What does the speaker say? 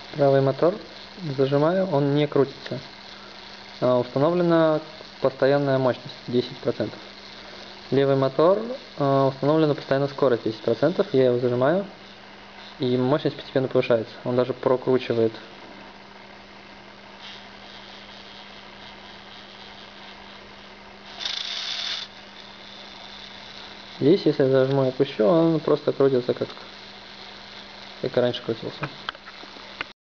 Правый мотор зажимаю, он не крутится. Установлена постоянная мощность 10%. Левый мотор установлена постоянная скорость 10%. Я его зажимаю, и мощность постепенно повышается. Он даже прокручивает. Здесь, если я зажму и отпущу, он просто крутится, как и раньше крутился.